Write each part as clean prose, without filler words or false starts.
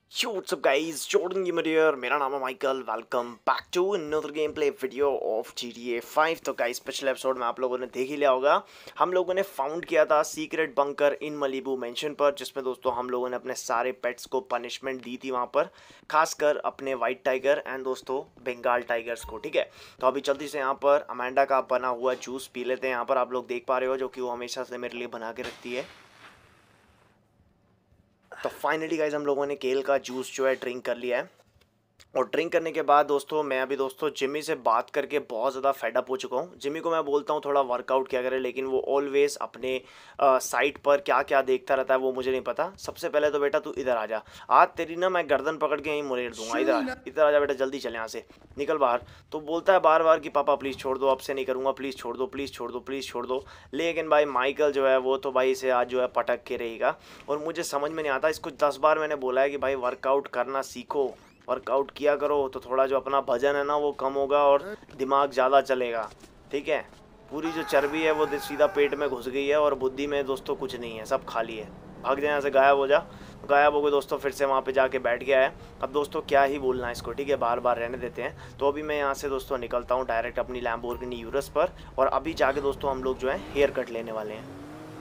Yo, what's up guys, Jordan Gamer here। मेरा नाम है Michael. Welcome back to another game play video of GTA 5। तो guys पिछले episode में आप लोगों ने देख ही लिया होगा, हम लोगों ने फाउंड किया था secret bunker in Malibu mansion पर, जिसमें दोस्तों हम लोगों ने अपने सारे पेट्स को पनिशमेंट दी थी वहाँ पर, खासकर अपने वाइट टाइगर एंड दोस्तों बंगाल टाइगर्स को। ठीक है, तो अभी जल्दी से यहाँ पर अमेंडा का बना हुआ जूस पी लेते हैं। यहाँ पर आप लोग देख पा रहे हो, जो कि वो हमेशा से मेरे लिए बना के रखती है। तो फाइनली गाइज हम लोगों ने केल का जूस जो है ड्रिंक कर लिया है। और ड्रिंक करने के बाद दोस्तों मैं अभी दोस्तों जिमी से बात करके बहुत ज़्यादा फेडअप हो चुका हूँ। जिमी को मैं बोलता हूँ थोड़ा वर्कआउट किया करे, लेकिन वो ऑलवेज अपने साइट पर क्या क्या देखता रहता है वो मुझे नहीं पता। सबसे पहले तो बेटा तू इधर आ जा, आज तेरी ना मैं गर्दन पकड़ के यहीं मुड़ेड़ दूंगा। इधर आ जा बेटा, जल्दी चले यहाँ से, निकल बाहर। तो बोलता है बार बार कि पापा प्लीज़ छोड़ दो, अब से नहीं करूँगा, प्लीज़ छोड़ दो, प्लीज़ छोड़ दो, प्लीज़ छोड़ दो। लेकिन भाई माइकल जो है वो तो भाई इसे आज जो है पटक के रहेगा। और मुझे समझ में नहीं आता, इसको 10 बार मैंने बोला है कि भाई वर्कआउट करना सीखो, वर्कआउट किया करो, तो थोड़ा जो अपना वजन है ना वो कम होगा और दिमाग ज़्यादा चलेगा। ठीक है, पूरी जो चर्बी है वो सीधा पेट में घुस गई है और बुद्धि में दोस्तों कुछ नहीं है, सब खाली है। भाग जाए यहाँ से, गायब हो जा। गायब हो गए दोस्तों, फिर से वहाँ पे जाके बैठ गया है। अब दोस्तों क्या ही बोलना है इसको, ठीक है, बार बार रहने देते हैं। तो अभी मैं यहाँ से दोस्तों निकलता हूँ डायरेक्ट अपनी लैम्बोर्गिनी यूरस पर, और अभी जाके दोस्तों हम लोग जो है हेयर कट लेने वाले हैं।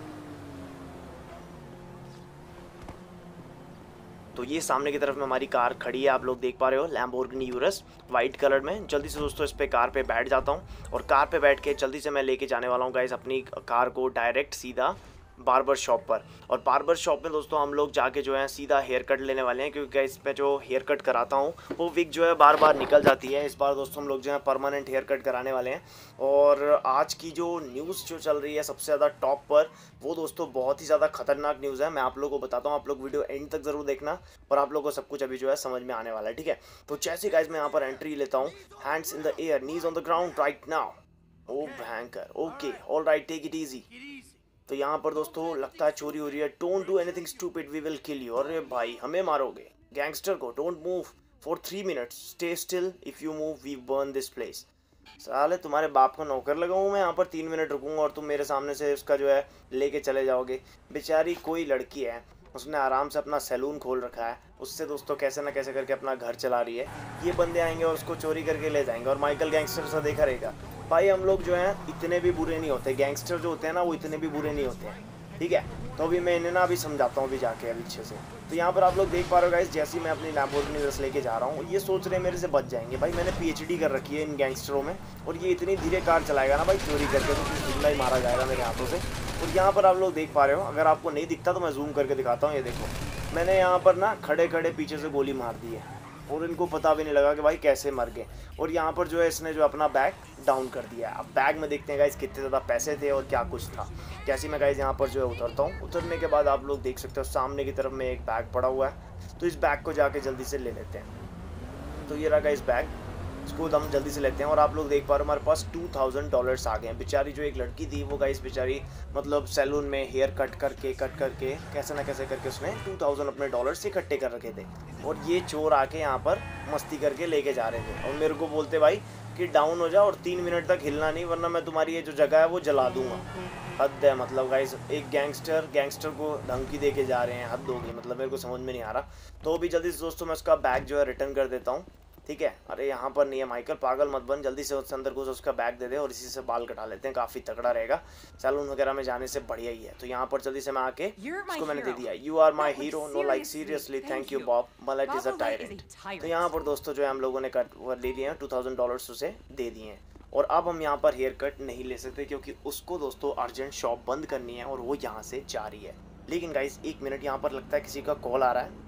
तो ये सामने की तरफ में हमारी कार खड़ी है, आप लोग देख पा रहे हो, लैम्बोर्गिनी यूरस वाइट कलर में। जल्दी से दोस्तों इस पे कार पे बैठ जाता हूँ, और कार पे बैठ के जल्दी से मैं लेके जाने वाला हूँ गाइस अपनी कार को डायरेक्ट सीधा बार्बर शॉप पर। और बार्बर शॉप में दोस्तों हम लोग जाके जो है सीधा हेयर कट लेने वाले हैं, क्योंकि गाइस पे जो हेयर कट कराता हूँ वो विग जो है बार बार निकल जाती है। इस बार दोस्तों हम लोग जो है परमानेंट हेयर कट कराने वाले हैं। और आज की जो न्यूज़ जो चल रही है सबसे ज़्यादा टॉप पर, वो दोस्तों बहुत ही ज़्यादा खतरनाक न्यूज़ है। मैं आप लोगों को बताता हूँ, आप लोग वीडियो एंड तक ज़रूर देखना, और आप लोगों को सब कुछ अभी जो है समझ में आने वाला है। ठीक है, तो जैसे गाइस मैं यहाँ पर एंट्री लेता हूँ, hands in the air, knees on the ground right now. ओ भयंकर, okay all right, take it easy. तो यहाँ पर दोस्तों लगता है चोरी हो रही है। Don't do anything stupid, we will kill you. अरे भाई हमें मारोगे, गैंगस्टर को। Don't move for 3 minutes, stay still, if you move we burn this place. साले तुम्हारे बाप को नौकर लगाऊं मैं यहाँ पर, 3 मिनट रुकूंगा और तुम मेरे सामने से उसका जो है लेके चले जाओगे। बेचारी कोई लड़की है, उसने आराम से अपना सैलून खोल रखा है, उससे दोस्तों कैसे ना कैसे करके अपना घर चला रही है। ये बंदे आएंगे और उसको चोरी करके ले जाएंगे, और माइकल गैंगस्टर सा देखा रहेगा। भाई हम लोग जो हैं इतने भी बुरे नहीं होते, गैंगस्टर जो होते हैं ना वो इतने भी बुरे नहीं होते हैं। ठीक है, तो अभी मैं इन्हें ना अभी समझाता हूँ अभी जाके अभी अच्छे से। तो यहाँ पर आप लोग देख पा रहे हो गाइस, जैसे ही मैं अपनी लैम्बोर्गिनी यूरस लेके जा रहा हूँ, ये सोच रहे हैं मेरे से बच जाएंगे। भाई मैंने PhD कर रखी है इन गैंगस्टरों में, और ये इतनी धीरे कार चलाएगा ना भाई, चोरी करके तो फिर जिंदा ही मारा जाएगा मेरे हाथों से। और यहाँ पर आप लोग देख पा रहे हो, अगर आपको नहीं दिखता तो मैं जूम करके दिखाता हूँ। ये देखो, मैंने यहाँ पर ना खड़े खड़े पीछे से गोली मार दी है, और इनको पता भी नहीं लगा कि भाई कैसे मर गए। और यहाँ पर जो है इसने जो अपना बैग डाउन कर दिया है। अब बैग में देखते हैं गाइस कितने ज़्यादा पैसे थे और क्या कुछ था। जैसे मैं गाइस यहाँ पर जो है उतरता हूँ, उतरने के बाद आप लोग देख सकते हो सामने की तरफ में एक बैग पड़ा हुआ है, तो इस बैग को जाके जल्दी से ले लेते हैं। तो ये रहा गाइस बैग, इसको हम जल्दी से लेते हैं। और आप लोग देख पा रहे हो हमारे पास $2000 आ गए हैं। बेचारी जो एक लड़की थी वो गाइस बेचारी मतलब सैलून में हेयर कट करके कैसे ना कैसे करके उसने 2000 अपने डॉलर्स इकट्ठे कर रखे थे, और ये चोर आके यहाँ पर मस्ती करके लेके जा रहे थे। और मेरे को बोलते भाई कि डाउन हो जा और 3 मिनट तक हिलना नहीं, वरना मैं तुम्हारी ये जो जगह है वो जला दूंगा। हद है मतलब गाइस, एक गैंगस्टर को धमकी दे के जा रहे हैं, हद होगी मतलब, मेरे को समझ में नहीं आ रहा। तो अभी जल्दी से दोस्तों मैं उसका बैग जो है रिटर्न कर देता हूँ। ठीक है, अरे यहाँ पर नहीं है माइकल, पागल मत बन, जल्दी से उसके अंदर घुस, उसका बैग दे दे और इसी से बाल कटा लेते हैं, काफ़ी तगड़ा रहेगा, सैलून वगैरह में जाने से बढ़िया ही है। तो यहाँ पर जल्दी से मैं आके उसको मैंने दे दिया, you are my hero, no like seriously, thank you Bob, मलाइट इज अ टायरेंट। तो यहाँ पर दोस्तों जो है हम लोगों ने कट ले लिए हैं, $2000 उसे दे दिए हैं। और अब हम यहाँ पर हेयर कट नहीं ले सकते, क्योंकि उसको दोस्तों अर्जेंट शॉप बंद करनी है और वो यहाँ से जा रही है। लेकिन गाइस 1 मिनट, यहाँ पर लगता है किसी का कॉल आ रहा है।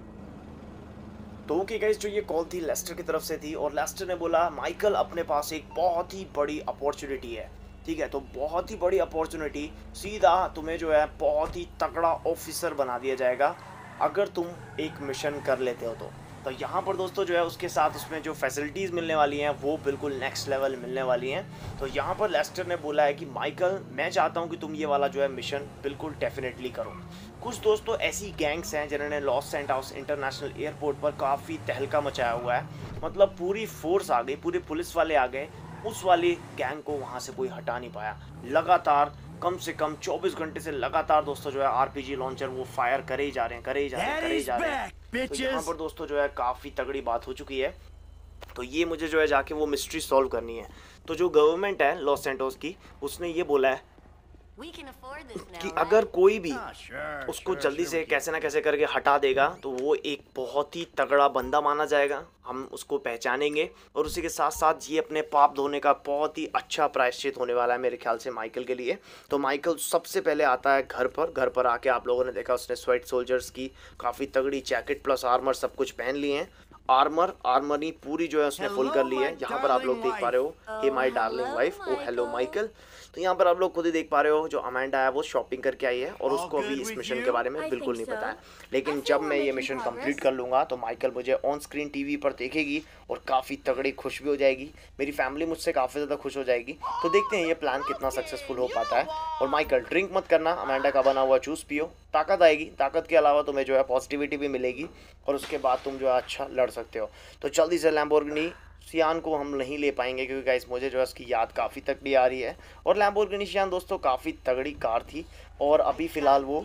तो ओके गाइस, जो ये कॉल थी लेस्टर की तरफ से थी, और लेस्टर ने बोला माइकल अपने पास एक बहुत ही बड़ी अपॉर्चुनिटी है। ठीक है, तो बहुत ही बड़ी अपॉर्चुनिटी, सीधा तुम्हें जो है बहुत ही तगड़ा ऑफिसर बना दिया जाएगा अगर तुम एक मिशन कर लेते हो। तो यहाँ पर दोस्तों जो है उसके साथ उसमें जो फैसिलिटीज़ मिलने वाली हैं वो बिल्कुल नेक्स्ट लेवल मिलने वाली हैं। तो यहाँ पर लेस्टर ने बोला है कि माइकल मैं चाहता हूँ कि तुम ये वाला जो है मिशन बिल्कुल डेफिनेटली करो। कुछ दोस्तों ऐसी गैंग्स हैं जिन्होंने लॉस सैंटोस इंटरनेशनल एयरपोर्ट पर काफ़ी तहलका मचाया हुआ है, मतलब पूरी फोर्स आ गई, पूरे पुलिस वाले आ गए, उस वाली गैंग को वहाँ से कोई हटा नहीं पाया। लगातार कम से कम 24 घंटे से लगातार दोस्तों जो है आरपीजी लॉन्चर वो फायर करे ही जा रहे हैं, करे ही जा रहे हैं, करे ही जा रहे हैं। तो यहाँ पर दोस्तों जो है काफ़ी तगड़ी बात हो चुकी है। तो ये मुझे जो है जाके वो मिस्ट्री सॉल्व करनी है। तो जो गवर्नमेंट है लॉस सैंटोस की, उसने ये बोला है कि अगर कोई भी उसको जल्दी से कैसे ना कैसे करके हटा देगा तो वो एक बहुत ही तगड़ा बंदा माना जाएगा, हम उसको पहचानेंगे और उसी के साथ साथ ये अपने पाप धोने का बहुत ही अच्छा प्रायश्चित होने वाला है मेरे ख्याल से माइकल के लिए। तो माइकल सबसे पहले आता है घर पर आके आप लोगों ने देखा उसने स्वेट सोल्जर्स की काफ़ी तगड़ी जैकेट प्लस आर्मर सब कुछ पहन लिए हैं। आर्मर ही पूरी जो है उसने फुल कर ली है। यहाँ पर आप लोग देख पा रहे हो hey my darling wife, oh hello Michael. तो यहाँ पर आप लोग खुद ही देख पा रहे हो जो अमेंडा है वो शॉपिंग करके आई है और उसको अभी इस मिशन के बारे में बिल्कुल नहीं पता है। लेकिन जब मैं ये मिशन कंप्लीट कर लूँगा तो माइकल मुझे ऑन स्क्रीन टीवी पर देखेगी और काफ़ी तगड़ी खुश भी हो जाएगी। मेरी फैमिली मुझसे काफ़ी ज़्यादा खुश हो जाएगी। तो देखते हैं ये प्लान कितना सक्सेसफुल हो पाता है। और माइकल ड्रिंक मत करना, अमेंडा का बना हुआ जूस पियो, ताकत आएगी। ताकत के अलावा तुम्हें जो है पॉजिटिविटी भी मिलेगी और उसके बाद तुम जो है अच्छा लड़ सकते हो। तो जल्दी से लैम्बोर्गिनी सियान को हम नहीं ले पाएंगे क्योंकि गाइस मुझे जो है उसकी याद काफ़ी तगड़ी आ रही है। और लैम्बोर्गिनी सियान दोस्तों काफ़ी तगड़ी कार थी और अभी फ़िलहाल वो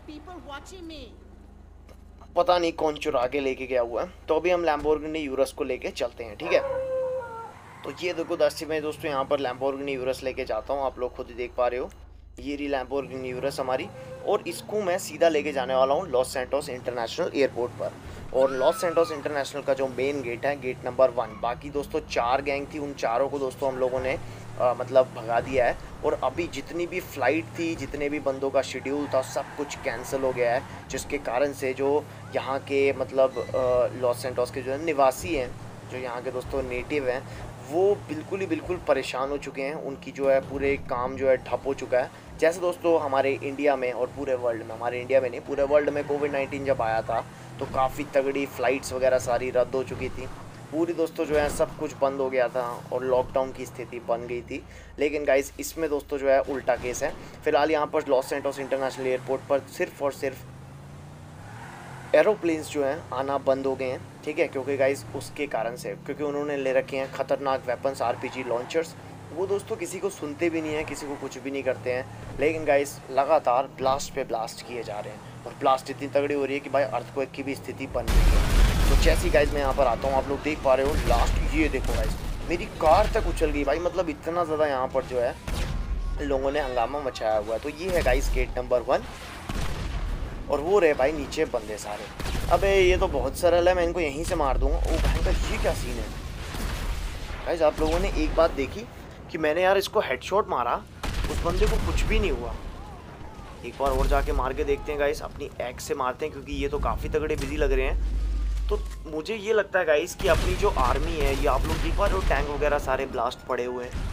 पता नहीं कौन चुरा के लेके गया हुआ है। तो अभी हम लैम्बोर्गिनी यूरस को लेके चलते हैं, ठीक है। तो ये देखो दस्ती में दोस्तों यहाँ पर लैम्बोर्गिनी यूरस लेके जाता हूँ, आप लोग खुद ही देख पा रहे हो। ये रही लैम्बोर्गिनी यूरस हमारी और इसको मैं सीधा लेके जाने वाला हूँ लॉस सैंटोस इंटरनेशनल एयरपोर्ट पर। और लॉस सैंटोस इंटरनेशनल का जो मेन गेट है गेट नंबर 1, बाकी दोस्तों 4 गैंग थी, उन चारों को दोस्तों हम लोगों ने मतलब भगा दिया है। और अभी जितनी भी फ़्लाइट थी, जितने भी बंदों का शेड्यूल था, सब कुछ कैंसिल हो गया है, जिसके कारण से जो यहाँ के मतलब लॉस सैंटोस के जो है निवासी हैं, जो यहाँ के दोस्तों नेटिव हैं, वो बिल्कुल परेशान हो चुके हैं। उनकी जो है पूरे काम जो है ठप हो चुका है। जैसे दोस्तों हमारे इंडिया में और पूरे वर्ल्ड में, हमारे इंडिया में नहीं पूरे वर्ल्ड में कोविड-19 जब आया था तो काफ़ी तगड़ी फ़्लाइट्स वगैरह सारी रद्द हो चुकी थी। पूरी दोस्तों जो है सब कुछ बंद हो गया था और लॉकडाउन की स्थिति बन गई थी। लेकिन गाइस इसमें दोस्तों जो है उल्टा केस है। फ़िलहाल यहाँ पर लॉस सैंटोस इंटरनेशनल एयरपोर्ट पर सिर्फ और सिर्फ एरोप्लेन्स जो हैं आना बंद हो गए हैं, ठीक है। क्योंकि गाइस उसके कारण से, क्योंकि उन्होंने ले रखे हैं ख़तरनाक वेपन्स आरपीजी लॉन्चर्स। वो दोस्तों किसी को सुनते भी नहीं हैं, किसी को कुछ भी नहीं करते हैं। लेकिन गाइस लगातार ब्लास्ट पे ब्लास्ट किए जा रहे हैं और ब्लास्ट इतनी तगड़ी हो रही है कि भाई अर्थक्वेक की भी स्थिति बन रही है। तो जैसी गाइस मैं यहाँ पर आता हूँ, आप लोग देख पा रहे हो लास्ट ये देखो गाइस मेरी कार तक उछल गई भाई। मतलब इतना ज़्यादा यहाँ पर जो है लोगों ने हंगामा मचाया हुआ है। तो ये है गाइस गेट नंबर 1 और वो रहे भाई नीचे बंदे सारे। अबे ये तो बहुत सरल है, मैं इनको यहीं से मार दूंगा। ओ भाई का ये क्या सीन है गाइस। आप लोगों ने एक बात देखी कि मैंने यार इसको हेडशॉट मारा, उस बंदे को कुछ भी नहीं हुआ। एक बार और जाके मार के देखते हैं गाइस, अपनी एक्स से मारते हैं क्योंकि ये तो काफ़ी तगड़े बिजी लग रहे हैं। तो मुझे ये लगता है गाइस कि अपनी जो आर्मी है, ये आप लोग देख पा रहे हो टैंक वगैरह सारे ब्लास्ट पड़े हुए हैं।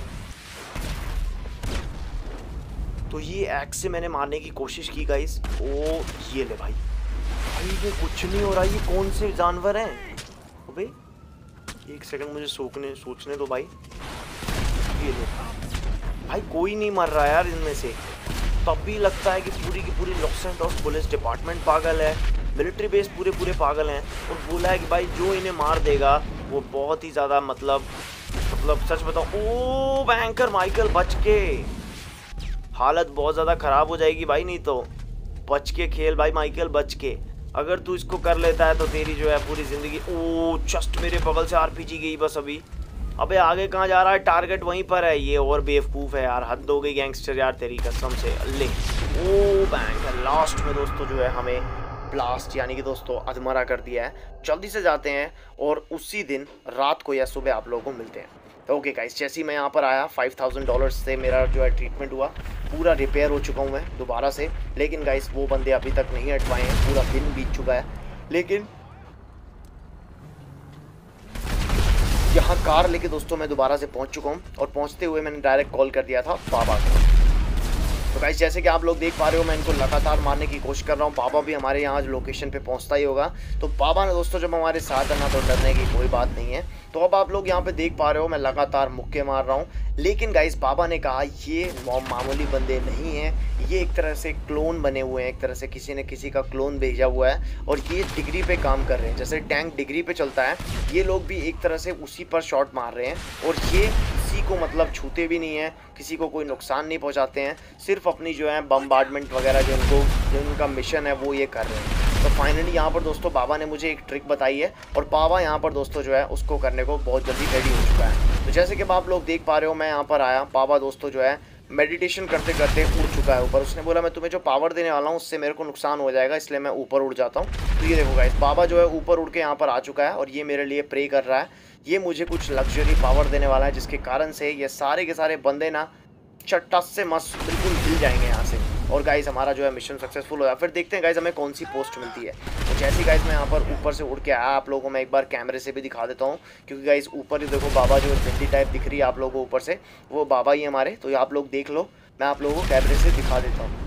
तो ये एक्स से मैंने मारने की कोशिश की गाइस। ओ ये ले भाई, ये कुछ नहीं हो रहा। ये कौन से जानवर हैं? अबे एक सेकंड मुझे सोचने दो भाई। ये ले भाई, कोई नहीं मर रहा यार इनमें से। तब भी लगता है कि पूरी की पूरी लॉस सैंटोस पुलिस डिपार्टमेंट पागल है, मिलिट्री बेस पूरे पागल हैं। और बोला है कि भाई जो इन्हें मार देगा वो बहुत ही ज़्यादा मतलब सच बताऊँ, ओ बैंकर माइकल बच के, हालत बहुत ज़्यादा ख़राब हो जाएगी भाई। नहीं तो बच के खेल भाई माइकल, बच के। अगर तू इसको कर लेता है तो तेरी जो है पूरी ज़िंदगी। ओ जस्ट मेरे बगल से आरपीजी गई बस अभी। अबे आगे कहाँ जा रहा है? टारगेट वहीं पर है। ये और बेवकूफ़ है यार, हद हो गई गैंगस्टर यार तेरी कसम से। अल्ले ओ बैंक लास्ट में दोस्तों जो है हमें ब्लास्ट यानी कि दोस्तों अधमरा कर दिया है। जल्दी से जाते हैं और उसी दिन रात को या सुबह आप लोगों को मिलते हैं। ओके गाइस, जैसे ही मैं यहाँ पर आया $5000 से मेरा जो है ट्रीटमेंट हुआ, पूरा रिपेयर हो चुका हूँ मैं दोबारा से। लेकिन गाइस वो बंदे अभी तक नहीं हटवाए हैं, पूरा दिन बीत चुका है। लेकिन यहाँ कार लेके दोस्तों मैं दोबारा से पहुँच चुका हूँ और पहुँचते हुए मैंने डायरेक्ट कॉल कर दिया था बाबा को। तो गाइस जैसे कि आप लोग देख पा रहे हो मैं इनको लगातार मारने की कोशिश कर रहा हूँ। बाबा भी हमारे यहाँ लोकेशन पे पहुँचता ही होगा। तो बाबा ने दोस्तों जब हमारे साथ आना तो डरने की कोई बात नहीं है। तो अब आप लोग यहाँ पे देख पा रहे हो मैं लगातार मुक्के मार रहा हूँ। लेकिन गाइस बाबा ने कहा ये मामूली बंदे नहीं हैं, ये एक तरह से क्लोन बने हुए हैं, एक तरह से किसी ने किसी का क्लोन भेजा हुआ है और ये डिग्री पे काम कर रहे हैं। जैसे टैंक डिग्री पे चलता है, ये लोग भी एक तरह से उसी पर शॉट मार रहे हैं और ये किसी को मतलब छूते भी नहीं है, किसी को कोई नुकसान नहीं पहुंचाते हैं, सिर्फ अपनी जो है बम्बार्डमेंट वगैरह जो उनका मिशन है वो ये कर रहे हैं। तो फाइनली यहाँ पर दोस्तों बाबा ने मुझे एक ट्रिक बताई है और बाबा यहाँ पर दोस्तों जो है उसको करने को बहुत जल्दी रेडी हो चुका है। तो जैसे कि आप लोग देख पा रहे हो, मैं यहाँ पर आया, बाबा दोस्तों जो है मेडिटेशन करते करते उड़ चुका है ऊपर। उसने बोला मैं तुम्हें जो पावर देने वाला हूँ उससे मेरे को नुकसान हो जाएगा, इसलिए मैं ऊपर उड़ जाता हूँ। तो ये देखो गाइस, बाबा जो है ऊपर उड़ के यहाँ पर आ चुका है और ये मेरे लिए प्रे कर रहा है। ये मुझे कुछ लग्जरी पावर देने वाला है, जिसके कारण से ये सारे के सारे बंदे ना चट्टास से मस्त बिल्कुल हिल जाएंगे यहाँ से, और गाइस हमारा जो है मिशन सक्सेसफुल हो जाए। फिर देखते हैं गाइस हमें कौन सी पोस्ट मिलती है। तो जैसे गाइस मैं यहाँ पर ऊपर से उड़ के आया, आप लोगों को मैं एक बार कैमरे से भी दिखा देता हूँ, क्योंकि गाइस ऊपर ही देखो बाबा जो झंडी टाइप दिख रही है आप लोगों को ऊपर से, वो बाबा ही हमारे। तो आप लोग देख लो, मैं आप लोगों को कैमरे से दिखा देता हूँ।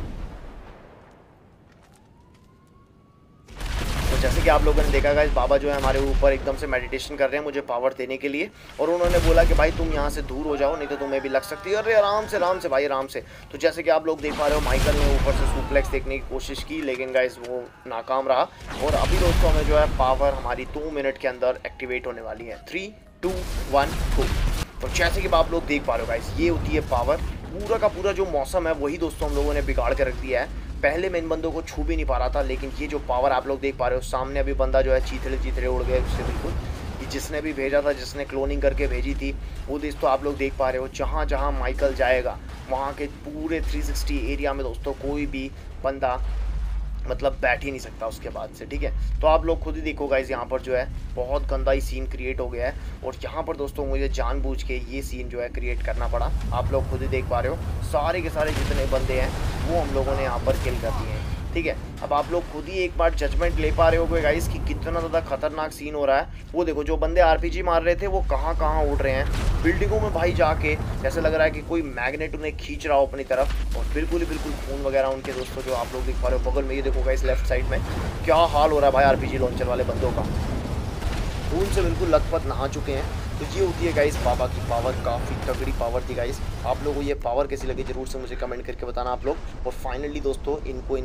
तो जैसे कि आप लोगों ने देखा गाइस, बाबा जो है हमारे ऊपर एकदम से मेडिटेशन कर रहे हैं मुझे पावर देने के लिए, और उन्होंने बोला कि भाई तुम यहाँ से दूर हो जाओ, नहीं तो तुम्हें भी लग सकती है। अरे आराम से भाई, आराम से। तो जैसे कि आप लोग देख पा रहे हो, माइकल ने ऊपर से सुप्लेक्स देखने की कोशिश की, लेकिन गाइस वो नाकाम रहा। और अभी दोस्तों हमें जो है पावर हमारी 2 मिनट के अंदर एक्टिवेट होने वाली है। 3, 2, 1 गो। तो जैसे कि आप लोग देख पा रहे हो गाइस, ये होती है पावर। पूरा का पूरा जो मौसम है वही दोस्तों हम लोगों ने बिगाड़ के रख दिया है। पहले मैं इन बंदों को छू भी नहीं पा रहा था, लेकिन ये जो पावर आप लोग देख पा रहे हो, सामने अभी बंदा जो है चीथड़े उड़ गए उससे बिल्कुल। ये जिसने भी भेजा था, जिसने क्लोनिंग करके भेजी थी, वो दोस्तों आप लोग देख पा रहे हो, जहाँ जहाँ माइकल जाएगा वहाँ के पूरे 360 एरिया में दोस्तों कोई भी बंदा मतलब बैठ ही नहीं सकता उसके बाद से, ठीक है। तो आप लोग खुद ही देखो गाइस, यहाँ पर जो है बहुत गंदा ही सीन क्रिएट हो गया है, और यहाँ पर दोस्तों मुझे जानबूझ के ये सीन जो है क्रिएट करना पड़ा। आप लोग खुद ही देख पा रहे हो, सारे के सारे जितने बंदे हैं वो हम लोगों ने यहाँ पर किल कर दिए हैं, ठीक है। अब आप लोग खुद ही एक बार जजमेंट ले पा रहे हो गाइस कि कितना ज़्यादा खतरनाक सीन हो रहा है। वो देखो, जो बंदे आरपीजी मार रहे थे वो कहाँ कहाँ उड़ रहे हैं बिल्डिंगों में भाई जाके, जैसे लग रहा है कि कोई मैग्नेट उन्हें खींच रहा हो अपनी तरफ, और बिल्कुल ही बिल्कुल खून वगैरह उनके दोस्तों जो आप लोग देख पा रहे हो बगल में। ये देखो गाइस लेफ्ट साइड में क्या हाल हो रहा है भाई आरपीजी लॉन्चर वाले बंदों का, खून से बिल्कुल लथपथ नहा चुके हैं। तो ये होती है गाइस बाबा की पावर, काफ़ी तगड़ी पावर थी गाइस। आप लोगों को ये पावर कैसी लगी जरूर से मुझे कमेंट करके बताना आप लोग। और फाइनली दोस्तों इनको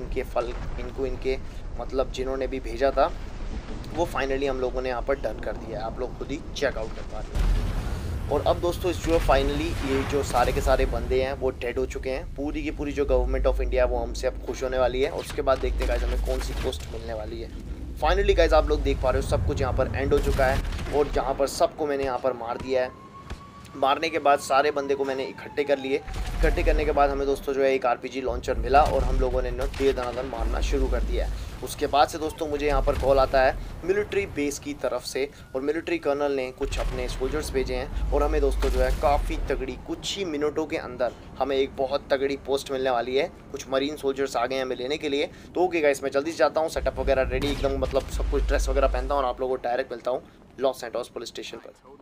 इनके मतलब जिन्होंने भी भेजा था वो फाइनली हम लोगों ने यहाँ पर डन कर दिया है, आप लोग खुद ही चेकआउट कर पा रहे हैं। और अब दोस्तों इस जो फाइनली ये जो सारे के सारे बंदे हैं वो डेड हो चुके हैं। पूरी की पूरी जो गवर्नमेंट ऑफ इंडिया वो हमसे अब खुश होने वाली है, और उसके बाद देखते हैं गाइस हमें कौन सी पोस्ट मिलने वाली है। फाइनली गाइस आप लोग देख पा रहे हो, सब कुछ यहाँ पर एंड हो चुका है, और जहाँ पर सबको मैंने यहाँ पर मार दिया है। मारने के बाद सारे बंदे को मैंने इकट्ठे कर लिए। इकट्ठे करने के बाद हमें दोस्तों जो है एक आरपीजी लॉन्चर मिला, और हम लोगों ने दे दनादन मारना शुरू कर दिया है। उसके बाद से दोस्तों मुझे यहाँ पर कॉल आता है मिलिट्री बेस की तरफ से, और मिलिट्री कर्नल ने कुछ अपने सोल्जर्स भेजे हैं, और हमें दोस्तों जो है काफ़ी तगड़ी कुछ ही मिनटों के अंदर हमें एक बहुत तगड़ी पोस्ट मिलने वाली है। कुछ मरीन सोल्जर्स आ गए हैं हमें लेने के लिए। तो ओके गाइस, मैं जल्दी से जाता हूँ, सेटअप वगैरह रेडी एकदम, मतलब सब कुछ ड्रेस वगैरह पहनता हूँ, और आप लोगों को डायरेक्ट मिलता हूँ लॉस सैंटोस पुलिस स्टेशन पर।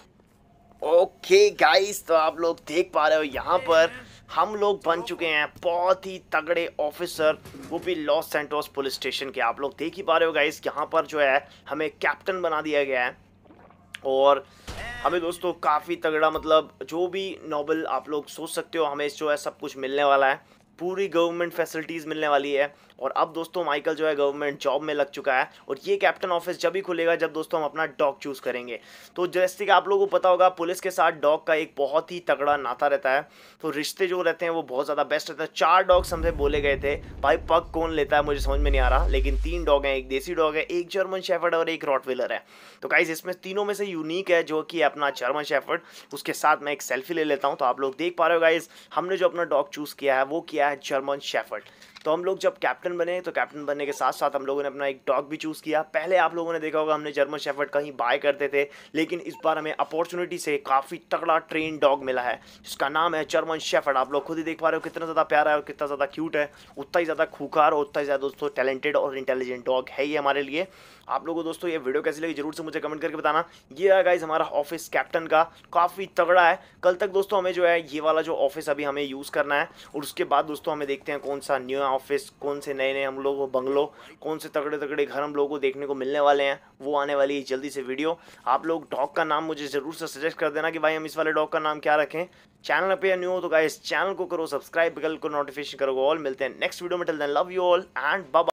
ओके गाइस, तो आप लोग देख पा रहे हो यहाँ पर हम लोग बन चुके हैं बहुत ही तगड़े ऑफिसर, वो भी लॉस सैंटोस पुलिस स्टेशन के। आप लोग देख ही पा रहे हो गाइस, यहाँ पर जो है हमें कैप्टन बना दिया गया है, और हमें दोस्तों काफ़ी तगड़ा मतलब जो भी नोबल आप लोग सोच सकते हो हमें जो है सब कुछ मिलने वाला है। पूरी गवर्नमेंट फैसिलिटीज़ मिलने वाली है, और अब दोस्तों माइकल जो है गवर्नमेंट जॉब में लग चुका है, और ये कैप्टन ऑफिस जब ही खुलेगा जब दोस्तों हम अपना डॉग चूज़ करेंगे। तो जैसे कि आप लोगों को पता होगा, पुलिस के साथ डॉग का एक बहुत ही तगड़ा नाता रहता है, तो रिश्ते जो रहते हैं वो बहुत ज़्यादा बेस्ट रहते हैं। 4 डॉग्स हमसे बोले गए थे, भाई पग कौन लेता है मुझे समझ में नहीं आ रहा, लेकिन 3 डॉग हैं, एक देसी डॉग है, एक जर्मन शेफर्ड और एक रॉटविलर है। तो गाइस इसमें तीनों में से यूनिक है जो कि अपना जर्मन शेफर्ड। उसके साथ मैं एक सेल्फी ले लेता हूँ। तो आप लोग देख पा रहे हो गाइस, हमने जो अपना डॉग चूज़ किया है वो किया है जर्मन शेफर्ड। तो हम लोग जब कैप्टन बने, तो कैप्टन बनने के साथ साथ हम लोगों ने अपना एक डॉग भी चूज़ किया। पहले आप लोगों ने देखा होगा हमने जर्मन शेफर्ड कहीं बाय करते थे, लेकिन इस बार हमें अपॉर्चुनिटी से काफ़ी तगड़ा ट्रेन डॉग मिला है जिसका नाम है जर्मन शेफर्ड। आप लोग खुद ही देख पा रहे हो कितना ज़्यादा प्यारा है और कितना ज़्यादा क्यूट है, उतना ही ज़्यादा खूंखार और उतना ही ज़्यादा दोस्तों टैलेंटेड और इंटेलिजेंट डॉग है ये हमारे लिए। आप लोगों को दोस्तों ये वीडियो कैसी लगी जरूर से मुझे कमेंट करके बताना। ये है गाइस हमारा ऑफिस कैप्टन का, काफ़ी तगड़ा है। कल तक दोस्तों हमें जो है ये वाला जो ऑफिस अभी हमें यूज़ करना है, और उसके बाद दोस्तों हमें देखते हैं कौन सा न्यू ऑफिस, कौन से नए नए हम लोग को बंगलो, कौन से तगड़े तगड़े घर हम लोगों को देखने को मिलने वाले हैं, वो आने वाली है जल्दी से वीडियो। आप लोग डॉग का नाम मुझे ज़रूर से सजेस्ट कर देना कि भाई हम इस वाले डॉग का नाम क्या रखें। चैनल पे न्यू हो तो गाइस चैनल को करो सब्सक्राइब, बेल को नोटिफिकेशन करो ऑल। मिलते हैं नेक्स्ट वीडियो में, till then love you all and bye.